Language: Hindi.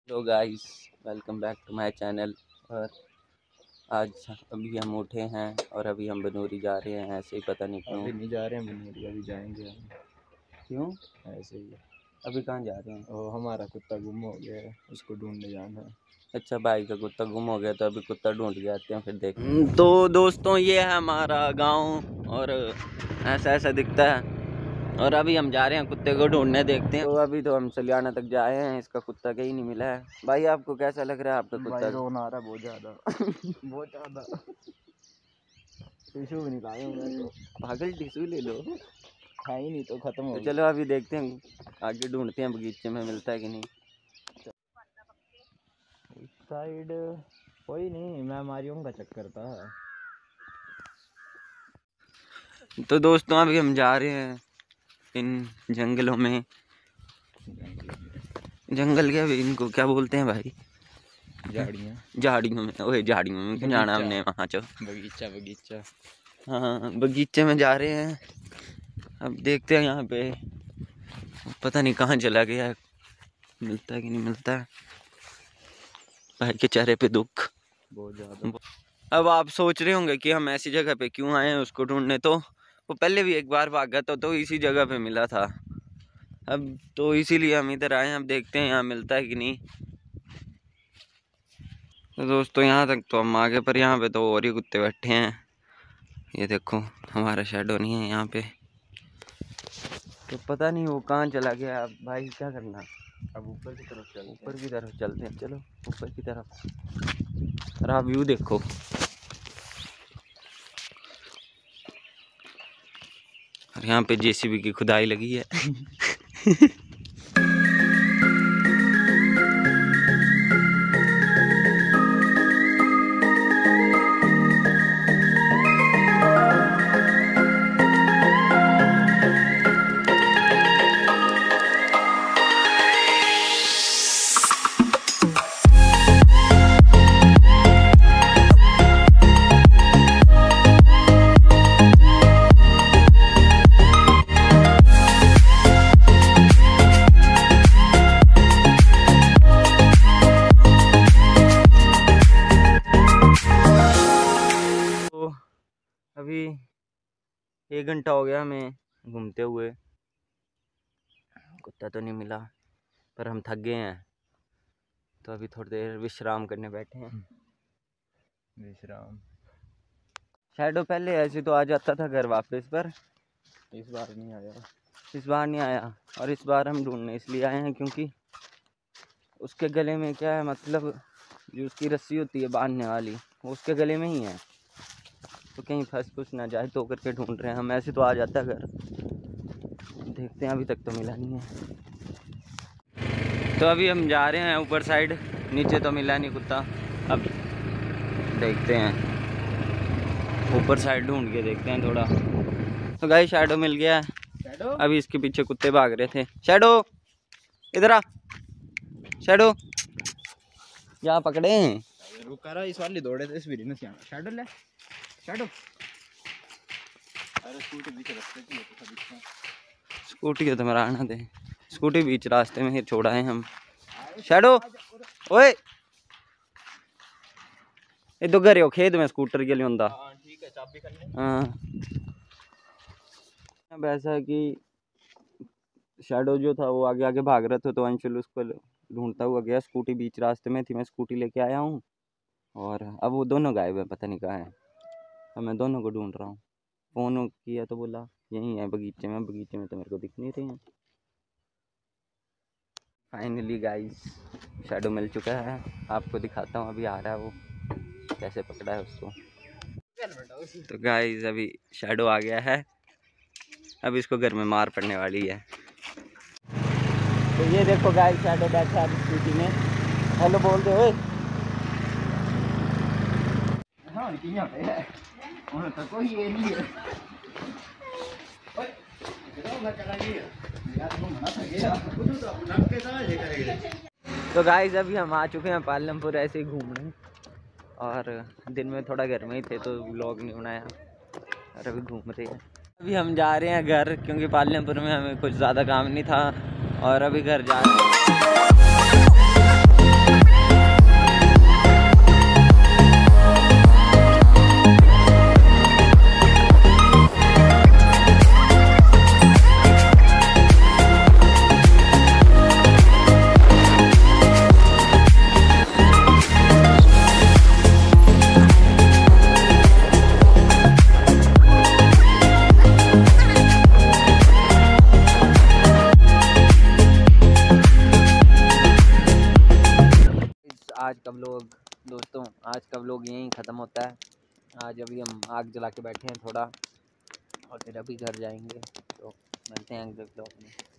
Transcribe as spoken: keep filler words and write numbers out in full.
Hello guys, welcome back to my channel. और आज अभी हम उठे हैं और अभी हम बनूरी जा रहे हैं। ऐसे ही पता नहीं क्यों। अभी नहीं जा रहे हैं बनूरी, अभी जाएंगे हम। क्यों ऐसे ही। अभी कहाँ जा रहे हैं? और हमारा कुत्ता गुम हो गया है, उसको ढूंढने जाना है। अच्छा, भाई का कुत्ता गुम हो गया तो अभी कुत्ता ढूंढ के आते हैं, फिर देखते। तो दोस्तों, ये है हमारा गांव और ऐसा ऐसा दिखता है। और अभी हम जा रहे हैं कुत्ते को ढूंढने, देखते हैं। तो अभी तो हम सलियाना तक जाए हैं, इसका कुत्ता कहीं नहीं मिला है। भाई आपको कैसा लग रहा है आपका कुत्ता? रोना आ रहा है बहुत ज़्यादा बहुत ज़्यादा। टिश्यू भी नहीं लाए मैं तो। पागल, टिश्यू ले लो। है ही नहीं तो खत्म हो तो गया। चलो अभी देखते हैं, आगे ढूंढते हैं बगीचे में मिलता है कि नहीं। इस साइड कोई नहीं, मैं मारियों का चक्कर था। तो दोस्तों, अभी हम जा रहे हैं इन जंगलों में। जंगल के अभी इनको क्या बोलते हैं भाई? झाड़ियाँ। झाड़ियों में। ओए झाड़ियों में क्यों जाना हमने वहाँ? चो बगीचा बगीचा। हाँ, बगीचे में जा रहे हैं। अब देखते हैं यहाँ पे, पता नहीं कहाँ चला गया है, मिलता है कि नहीं मिलता है। भाई के चेहरे पे दुख बहुत ज़्यादा। अब आप सोच रहे होंगे कि हम ऐसी जगह पे क्यों आए हैं उसको ढूंढने। तो वो पहले भी एक बार भागा था, तो इसी जगह पे मिला था। अब तो इसीलिए हम इधर आए हैं। अब देखते हैं यहाँ मिलता है कि नहीं। तो दोस्तों, यहाँ तक तो हम आगे, पर यहाँ पे तो और ही कुत्ते बैठे हैं। ये देखो, हमारा शैडो नहीं है यहाँ पे। तो पता नहीं वो कहाँ चला गया। अब भाई क्या करना, अब ऊपर की तरफ चल ऊपर की तरफ चलते हैं। चलो ऊपर की तरफ। और आप व्यू देखो, और यहाँ पे जेसीबी की खुदाई लगी है अभी एक घंटा हो गया हमें घूमते हुए, कुत्ता तो नहीं मिला, पर हम थक गए हैं। तो अभी थोड़ी देर विश्राम करने बैठे हैं। विश्राम। शैडो पहले ऐसे तो आ जाता था घर वापस, पर इस बार नहीं आया। इस बार नहीं आया। और इस बार हम ढूंढने इसलिए आए हैं क्योंकि उसके गले में क्या है, मतलब जो उसकी रस्सी होती है बांधने वाली, वो उसके गले में ही है। तो कहीं फंस फुस ना जाए तो करके ढूंढ रहे हैं हम। ऐसे तो आ जाता घर, देखते हैं। अभी तक तो मिला नहीं है। तो अभी हम जा रहे हैं ऊपर साइड, नीचे तो मिला नहीं कुत्ता। अब देखते हैं ऊपर साइड ढूंढ के देखते हैं थोड़ा। तो गाइस, शैडो मिल गया है। शैडो? अभी इसके पीछे कुत्ते भाग रहे थे। शैडो इधर आ, शैडो यहाँ पकड़े। रुका रहा, इस वाली दौड़े थे, इस वीडियो में शैडो ले शैडो। अरे स्कूटी बीच रास्ते की है तो सब इसमें। स्कूटी को तो मेरा आना दे, स्कूटी बीच रास्ते में ही छोड़ा है हम। शैडो ओए, ये तो घर हो खेत में स्कूटर के लिए होंदा। हां ठीक है, चाबी कर ले। हाँ, अब ऐसा है कि शैडो जो था वो आगे आगे भाग रहा था, तो अंशुल उसको ढूंढता हुआ गया। स्कूटी बीच रास्ते में थी, मैं स्कूटी लेके आया हूँ और अब वो दोनों गायब है, पता नहीं कहाँ है। अब मैं दोनों को ढूंढ रहा हूँ। फ़ोन किया तो बोला यहीं है बगीचे में। बगीचे में तो मेरे को दिख नहीं रहे हैं। फाइनली गाइस, शैडो मिल चुका है। आपको दिखाता हूँ, अभी आ रहा है वो, कैसे पकड़ा है उसको। तो गाइस, अभी शैडो आ गया है। अब इसको घर में मार पड़ने वाली है। तो ये देखो गाइस, शैडो बैठा है स्कूटी में। हेलो बोल दे ओए। हाँ किया पे है उन्हें तो कोई ये नहीं है। ओए किधर मैं चला गया यार, तुम मना था गया खुद तो नाम के साथ ये करेंगे। तो गाइस, अभी हम आ चुके हैं पालमपुर ऐसे ही घूमने, और दिन में थोड़ा घर में ही थे तो व्लॉग नहीं बनाया, और अभी घूम रहे हैं। अभी हम जा रहे हैं घर, क्योंकि पालमपुर में हमें कुछ ज़्यादा काम नहीं था, और अभी घर जा रहे हैं। आज का व्लॉग दोस्तों, आज का व्लॉग यहीं ख़त्म होता है। आज अभी हम आग जला के बैठे हैं थोड़ा, और फिर अभी घर जाएंगे। तो मिलते हैं अगले व्लॉग में।